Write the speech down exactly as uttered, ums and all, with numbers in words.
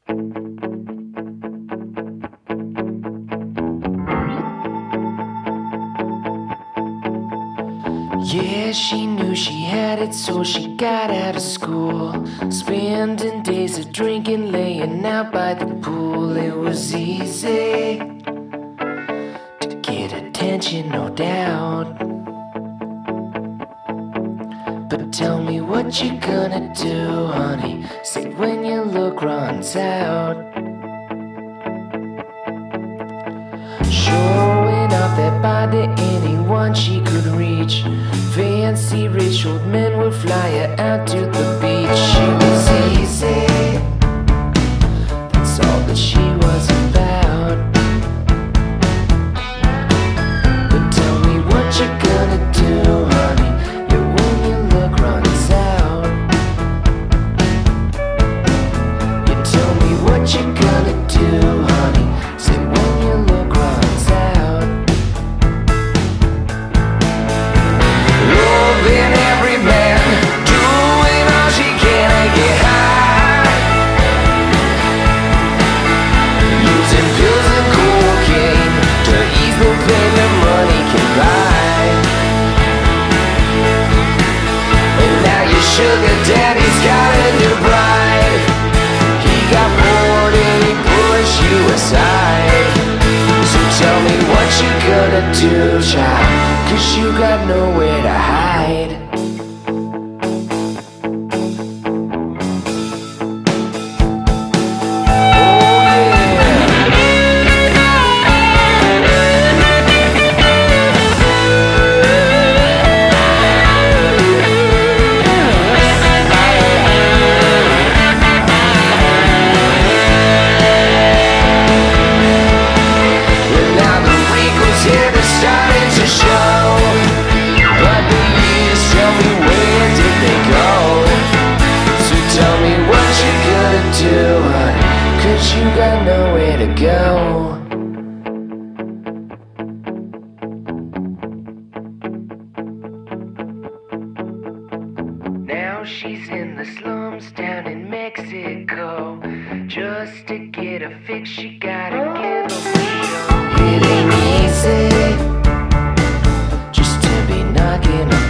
Yeah, she knew she had it, so she got out of school, spending days of drinking, laying out by the pool. It was easy to get attention, no doubt. But tell me what you gonna do, honey. Say when your look runs out. Showing off that body to anyone she could reach. Fancy rich old men would fly her out to the beach. She was easy, that's all that she was about. But tell me what you gonna do, honey. Yeah, when your look runs out. You tell me what you gonna do, honey. Say when your look runs out. Loving every man, doing all she can to get high, using pills and cocaine to ease the pain that money can buy. And now your sugar daddy's got a new bride. He got bored and he pushed you aside. So tell me what you gonna do, child, 'cause you got nowhere to hide. You got nowhere to go. Now she's in the slums down in Mexico. Just to get a fix, she gotta get a feel. It ain't easy just to be knocking on